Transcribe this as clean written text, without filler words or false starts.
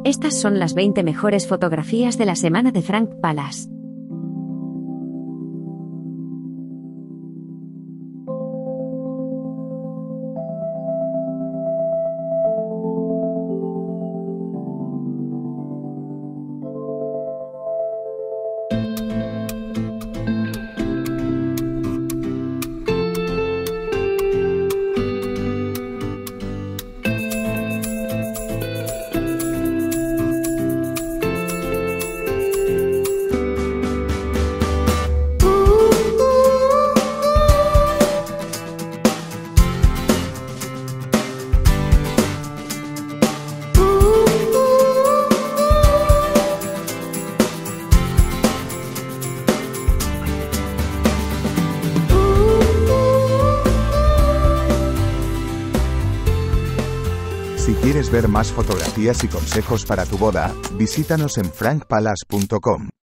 Estas son las 20 mejores fotografías de la semana de Frank Palace. Si quieres ver más fotografías y consejos para tu boda, visítanos en frankpalace.com.